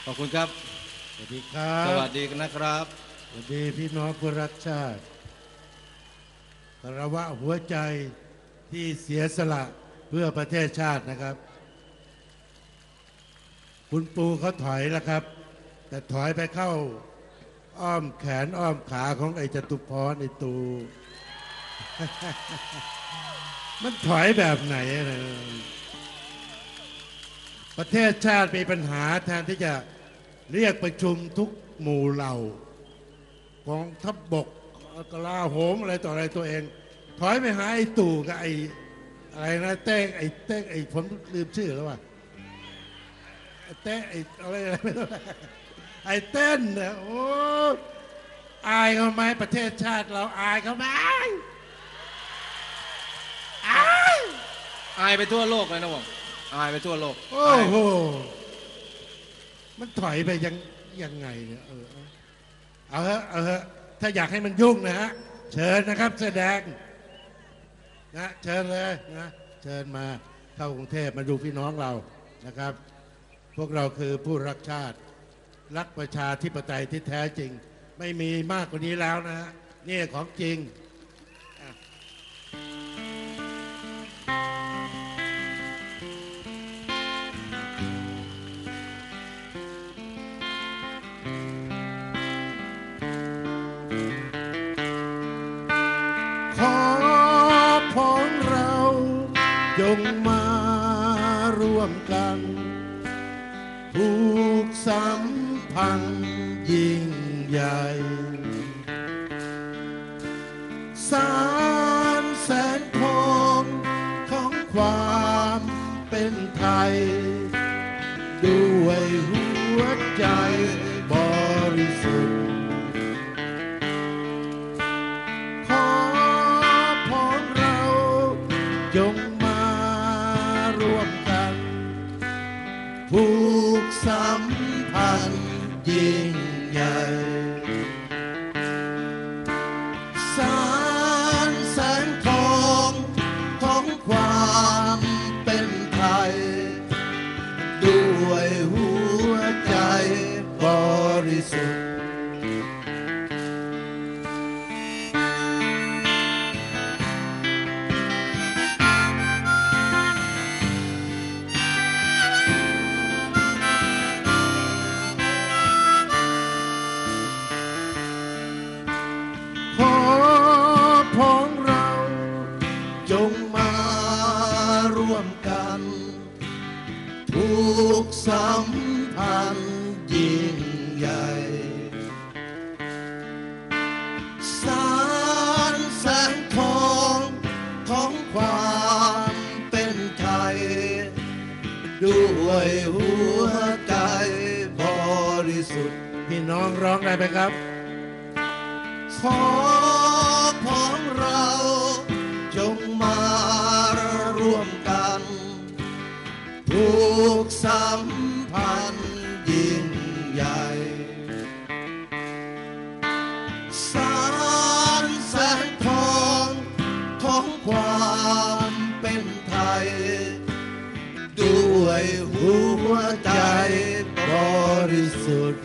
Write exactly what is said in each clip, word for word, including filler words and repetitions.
ขอบคุณครับสวัสดีครับสวัสดีนะครับสวัสดีพี่น้องผู้รักชาติคารวะหัวใจที่เสียสละเพื่อประเทศชาตินะครับคุณปูเขาถอยแล้วครับแต่ถอยไปเข้าอ้อมแขนอ้อมขาของไอ้จตุพรไอ้ตู มันถอยแบบไหนนะประเทศชาติมีปัญหาแทนที่จะเรียกประชุมทุกหมู่เหล่ากองทัพบกกลาโหมอะไรต่ออะไรตัวเอง ถอยไปหาไอ้ตู่กับไอ้อะไรนะเต้งไอ้เต้งไอ้ผมลืมชื่อแล้วว่ะไอ้เต้งไอ้อะไรอะไรไม่รู้ไอ้เต้นเนี่ยโอ้อายเขาไหมประเทศชาติเราอายเขาไหมอายอายไปทั่วโลกเลยนะผมอายไปทั่วโลกโอ้โหมันถอยไปยังยังไงเนี่ยเออเอาเถอะเอาเถอะถ้าอยากให้มันยุ่งนะฮะเชิญนะครับแสดงนะเชิญเลยนะเชิญมาเข้ากรุงเทพมาดูพี่น้องเรานะครับพวกเราคือผู้รักชาติรักประชาธิปไตยที่แท้จริงไม่มีมากกว่านี้แล้วนะฮะนี่ของจริงขอพ้องเราจงมาร่วมกันผูกสัมพันธ์ยิ่งใหญ่สารแสนทองของความเป็นไทยด้วยหัวใจบริสุทธิ์ขอพ้องเราจงมาร่วมกันผูกสัมพันธ์ยิ่งใหญ่สารแสงทองของความเป็นไทยด้วยหัวใจบริสุทธิ์ขอพ้องเราจงมาร่วมกันผูกสัมพันธ์ยิ่งใหญ่สารแสงทองของความเป็นไทยด้วยหัวใจบริสุทธิ์พี่น้องร้องได้ไหมครับขอพ้องเราจงมาร่วมกันผูกสัมพันธ์ยิ่งใหญ่สารแสงทองของความเป็นไทยด้วยหัวใจบริสุทธิ์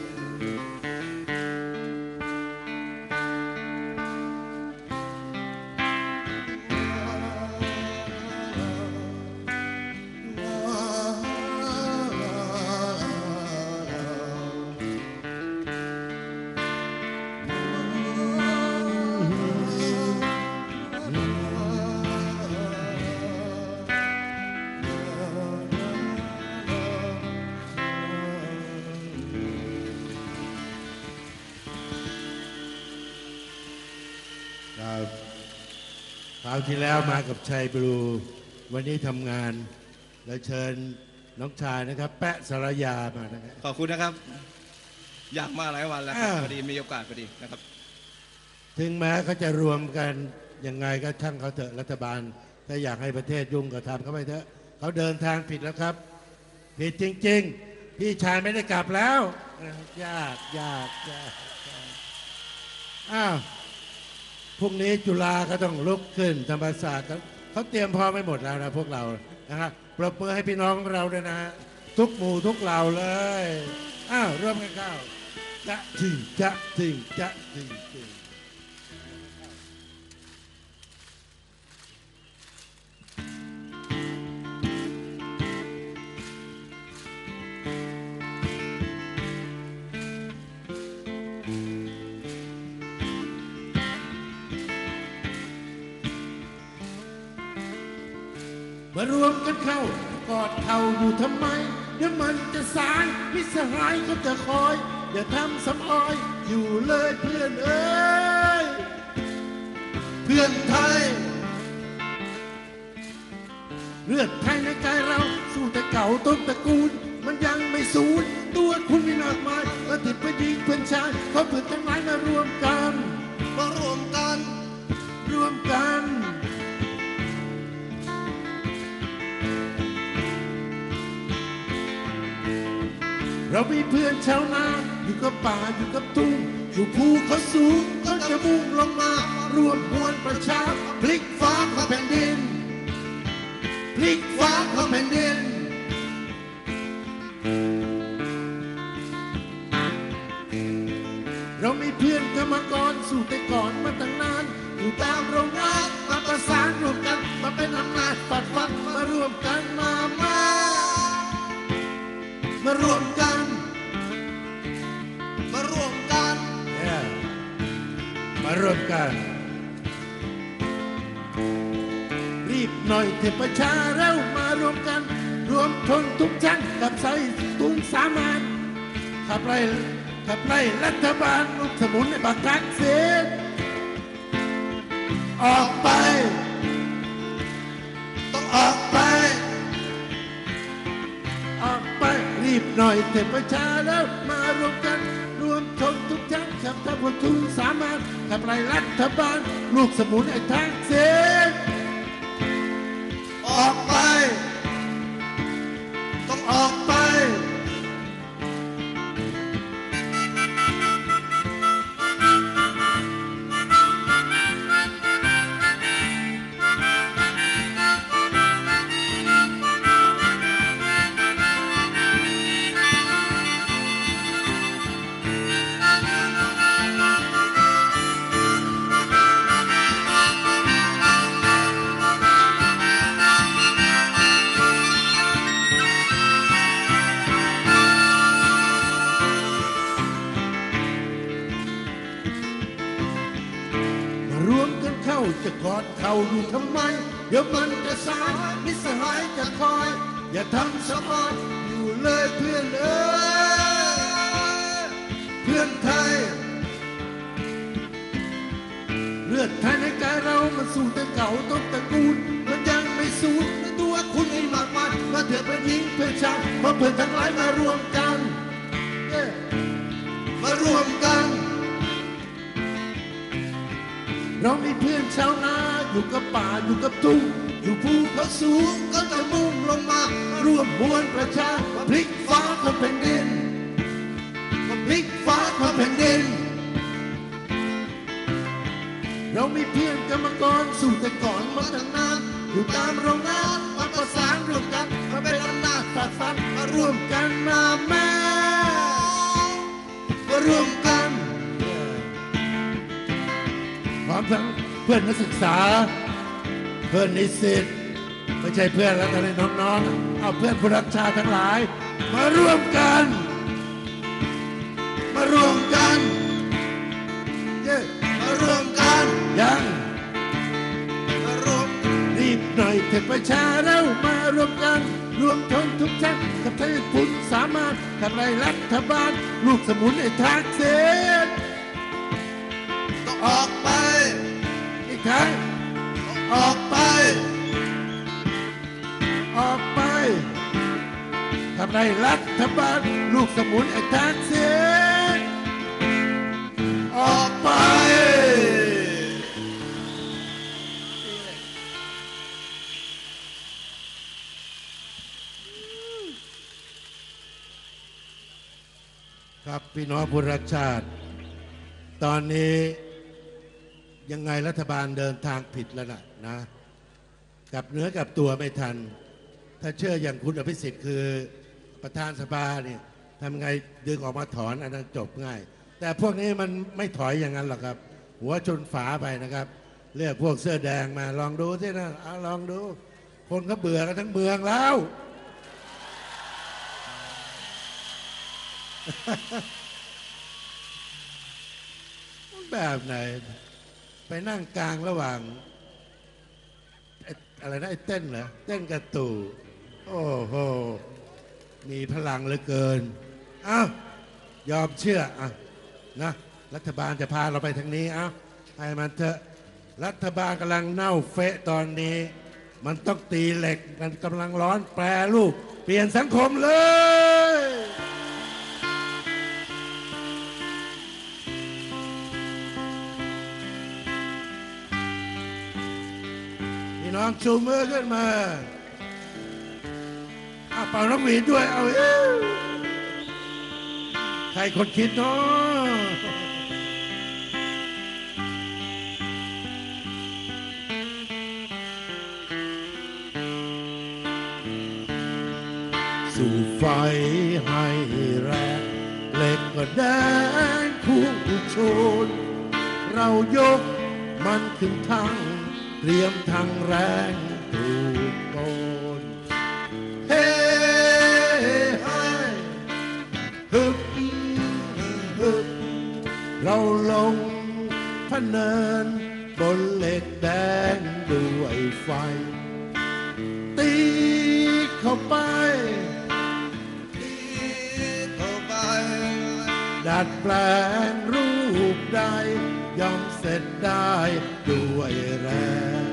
ครับคราวที่แล้วมากับชัยบลูวันนี้ทำงานแล้วเชิญน้องชายนะครับแปะสารยามานะครับขอบคุณนะครับอยากมาหลายวันแล้วครับพอดีมีโอกาสพอดีนะครับถึงแม้เขาจะรวมกันยังไงก็ช่างเขาเถอะรัฐบาลถ้าอยากให้ประเทศยุ่งก็ทำเขาไปเถอะเขาเดินทางผิดแล้วครับผิดจริงๆพี่ชายไม่ได้กลับแล้วยากยากยากอ้าวพรุ่งนี้จุฬาก็ต้องลุกขึ้นธรรมศาสตร์เขาเตรียมพร้อมไม่หมดแล้วนะพวกเรานะครับปรบมือให้พี่น้องเราด้วยนะฮะทุกหมู่ทุกเหล่าเลย อ้าวเริ่มกันเข้าจะถึงจะถึงจะถึงถึงมารวมกันเข้ากอดเข่าอยู่ทำไมเดี๋ยวมันจะสายมิตรสหายก็จะคอย อย่าทำสำออยอยู่เลยเพื่อนเอ้ยเพื่อนไทยเลือดไทยในใจเราสู้แต่เก่าต้นตระกูลมันยังไม่สูญตัวคุณมีมากมายมาติดไปยิงเพื่อนชายเขาเพื่อนทั้งหลายมารวมกันมารวมกันรวมกันเรามีเพื่อนชาวนาอยู่กับป่าอยู่กับทุ่งอยู่ภูเขาสูงก็จะมุ่งลงมารวมมวลประชาพลิกฟ้าของแผ่นดินพลิกฟ้าของแผ่นดินเรามีเพื่อนกรรมกรสู่แต่ก่อนมาตั้งนานอยู่ตามโรงงานมาประสานรวมกันมาเป็นอำนาจปัดฟันมารวมกันมามามารวมกันมารวมกัน yeah. มารวมกันรีบหน่อยเถอะประชาเร็วมารวมกันรวมทนทุกชั้นกับใส่ตุงสามานขับไล่ขับไล่รัฐบาลลูกสมุนในบักทักเสียออกไปต้องออกไปออกไปรีบหน่อยเถอะประชาแล้วมารวมกันรวมทนทุกชั้นขับทัพทุนสามารถขับไล่รัฐบาลลูกสมุนไอ้ทางเสียออกไปต้องออกไปจะกอดเข่าอยู่ทำไมเดี๋ยวมันจะสายมิตรสหายจะคอยอย่าทำสมอยอยู่เลยเพื่อนเอ้ยเพื่อนไทยเลือดไทยในใจเรามันสู้แต่เก่าต้นตระกูลมันยังไม่สูญตัวคุณให้มากมายมาเถื่อเป็นยิงเพื่อนชายมาเพื่อนทั้งหลายมารวมกันมารวมกันเรามีเพื่อนชาวนาอยู่กับป่าอยู่กับทุ่งอยู่ภูเขาสูงก็จะมุ่งลงมารวมมวลประชาพลิกฟ้าของแผ่นดินพลิกฟ้าของแผ่นดินเรามีเพื่อนกรรมกรสู่แต่ก่อนมาตั้งนานอยู่ตามโรงงานมาประสานรวมกันมาเป็นอำนาจตัดฟันมารวมกันมาแม่มารวมกันพร้อมทั้งเพื่อนนักศึกษาเพื่อนนิสิตไม่ใช่เพื่อนแล้วแต่น้องๆเอาเพื่อนผู้รักชาติทั้งหลายมารวมกันมารวมกันเย้มารวมกันยังมารวมรีบหน่อยเถอะประชาแล้วมารวมกันรวมทนทุกชั้นกับไทยพุทธสามารถทำลายรัฐบาลลูกสมุนไอ้ทางเสียต้องออกไปอีกครั้งออกไปออกไปทำลายรัฐบาลลูกสมุนไอ้ทางเสียออกไปครับพี่น้องผู้รักชาติตอนนี้ยังไงรัฐบาลเดินทางผิดแล้วนะนะกลับเนื้อกลับตัวไม่ทันถ้าเชื่ออย่างคุณอภิสิทธิ์คือประธานสภาเนี่ยทำไงดึงออกมาถอนอันนั้นจบง่าย แต่พวกนี้มันไม่ถอยอย่างนั้นหรอกครับ หัวชนฝาไปนะครับเรียกพวกเสื้อแดงมาลองดูสินะเอาลองดู คนก็เบื่อกันทั้งเมืองแล้ว แบบไหนไปนั่งกลางระหว่างอะไรนะไอ้เต้นเหรอเต้นกระตูโอ้โหมีพลังเหลือเกินอ้าวยอมเชื่ออ่ะนะรัฐบาลจะพาเราไปทางนี้เอ้าให้มันเถอะรัฐบาลกำลังเน่าเฟะตอนนี้มันต้องตีเหล็กมันกำลังร้อนแปรรูปเปลี่ยนสังคมเลยพี่น้องชูมือขึ้นมาเอาเป่าน้องหวีดด้วยเอาเอ้วใครคนคิดเนาะสู่ไฟให้แรงเหล็กก็แดงคู่โชนเรายกมันขึ้นทั้งเตรียมทางแรงถูกโกนเฮ้ให้ฮึบฮึบเราลงพเนินบนเหล็กแดงด้วยไฟตีเข้าไปดัดแปลงรูปใดย่อมเสร็จได้ด้วยแรง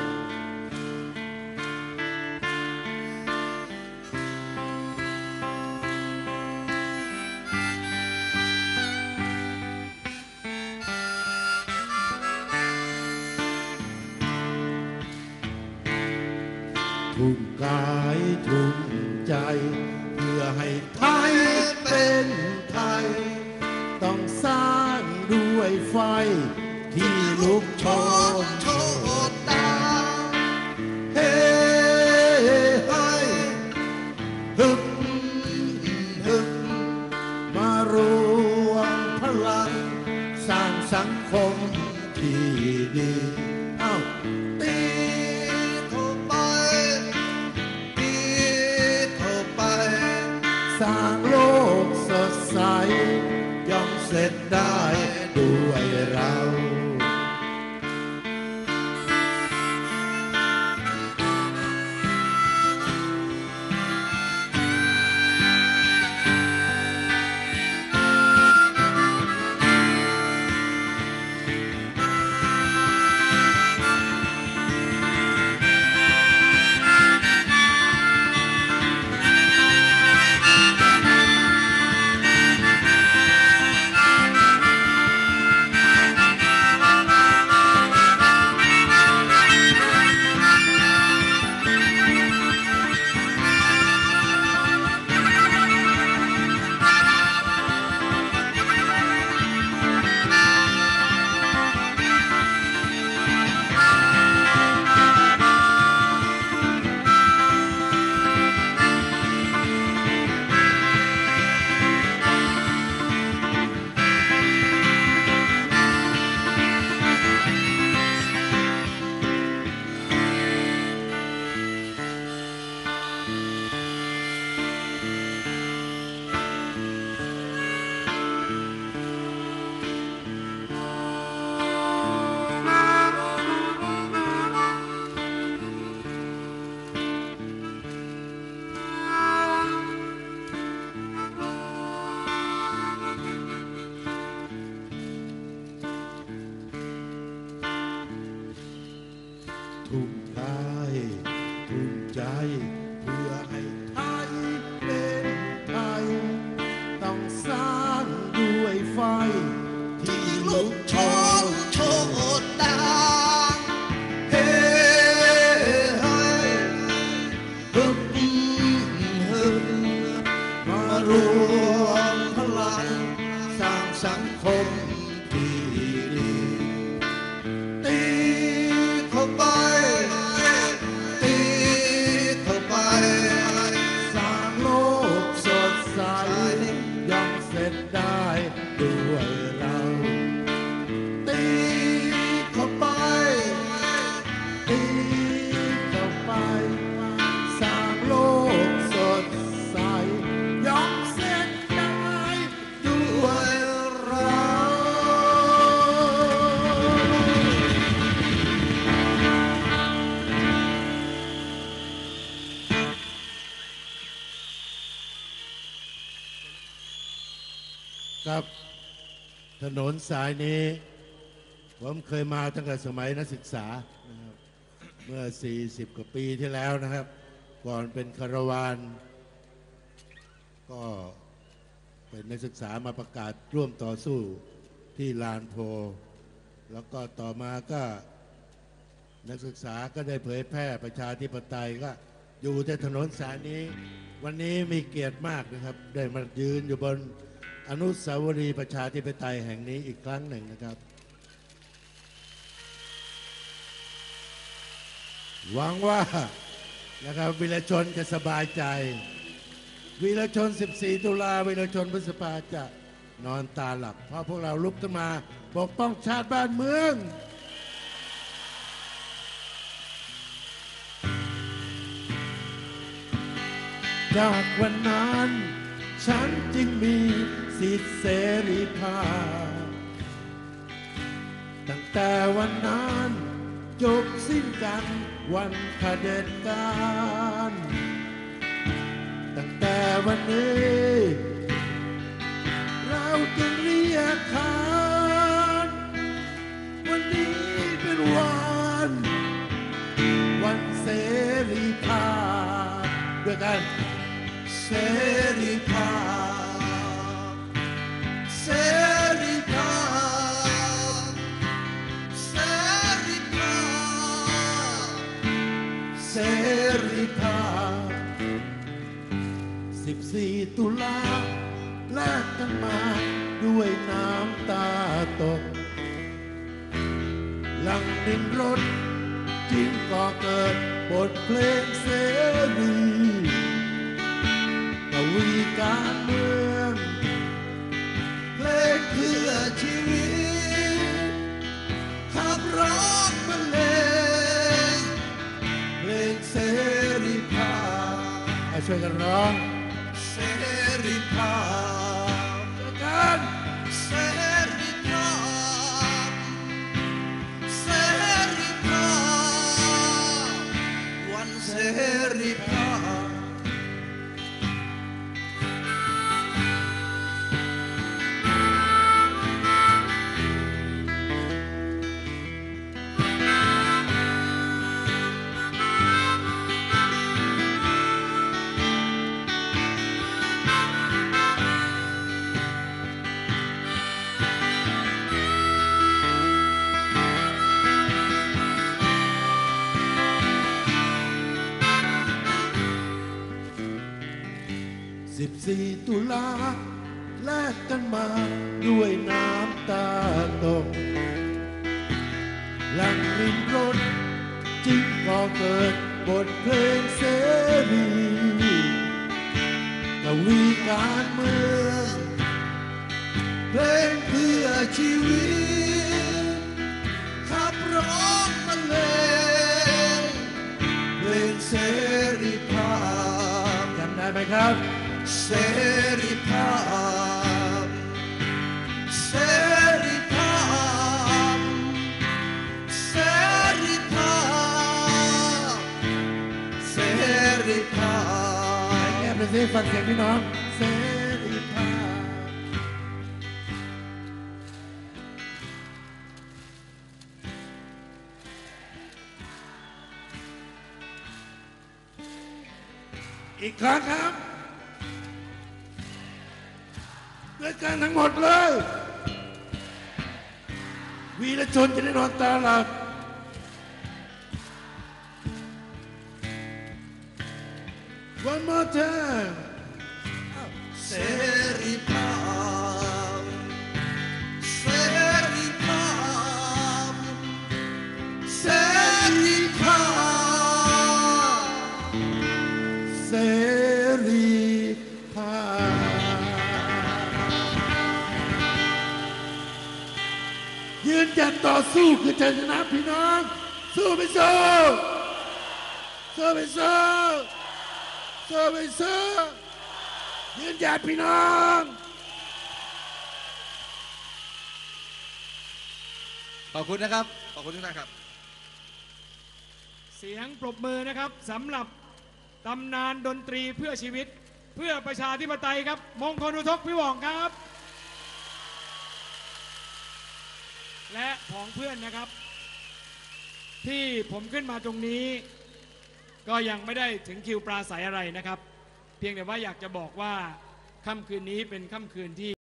ทุ่มกายทุ่มใจเพื่อให้ไทยเป็นไทยต้องสร้างด้วยไฟที่ลุกโชนโชนตาเฮ้ให้ฮึบฮึบมารวมพลังสร้างสังคมที่ดีเอ้าตีเข้าไปตีเข้าไปสร้างโลกสดใสย่อมเสร็จได้ด้วยเราครับถนนสายนี้ผมเคยมาตั้งแต่สมัยนักศึกษานะครับเมื่อ สี่สิบ กว่าปีที่แล้วนะครับ ก่อนเป็นคารวานก็เป็นนักศึกษามาประกาศร่วมต่อสู้ที่ลานโพแล้วก็ต่อมาก็นักศึกษาก็ได้เผยแพร่ประชาธิปไตยก็อยู่ที่ถนนสายนี้วันนี้มีเกียรติมากนะครับได้มายืนอยู่บนอนุสาวรีย์ประชาธิปไตยแห่งนี้อีกครั้งหนึ่งนะครับหวังว่านะครับวีรชนจะสบายใจวีรชน สิบสี่ ตุลาวีรชนพฤษภาจะนอนตาหลับเพราะพวกเราลุกขึ้นมาปกป้องชาติบ้านเมืองจากวันนั้นฉันจึงมีสิทธิเสรีภาพตั้งแต่วันนั้นจบสิ้นกันวันเผด็จการตั้งแต่วันนี้เราจึงเรียกขานวันนี้เป็นวันวันเสรีภาพด้วยกันเสรีภาพเสรีภาพเสรีภาพเสรีภาพสิบสี่ ตุลาแลกกันมาด้วยน้ำตาตกหลังดินรถจึงก่อเกิดบทเพลงเสรีกวีการเมืองเพลงเพื่อชีวิตขับร้องบรรเลงเพลงเสรีภาพช่วยกันร้องเสรีภาพช่วยกันเสรีภาพเสรีภาพวันเสรีภาพสิบสี่ ตุลาแลกกันมาด้วยน้ำตาตกหลังริมรถจึงก่อเกิดบทเพลงเสรีกวีการเมืองเพลงเพื่อชีวิตขับร้องบรรเลงเพลงเสรีภาพจำได้ไหมครับเสรีภาพเสรีภาพเสรีภาพเสรีภาพแอบไปสิฟังเสียงพี่น้องเสรีภาพอีกครั้งครับด้วยกันทั้งหมดเลยวีรชนจะได้นอนตาหลับ One more time เสรีภาพเสรีภาพเสรีภาพเสรีภาพยืนหยัดต่อสู้คือชัยชนะพี่น้องสู้ไปสู้สู้ไปสู้สู้ไปสู้ยืนหยัดพี่น้องขอบคุณนะครับขอบคุณทุกท่านครับเสียงปรบมือนะครับสำหรับตำนานดนตรีเพื่อชีวิตเพื่อประชาธิปไตยครับมงคลอุทกพิวองครับและผองเพื่อนนะครับ ที่ผมขึ้นมาตรงนี้ ก็ยังไม่ได้ถึงคิวปราศัยอะไรนะครับ เพียงแต่ว่าอยากจะบอกว่าค่ำคืนนี้เป็นค่ำคืนที่